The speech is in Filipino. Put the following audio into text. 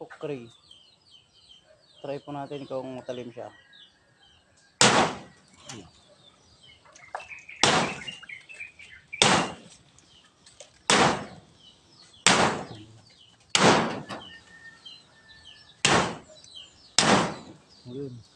kukri. Try po natin kung matalim siya. Ayun.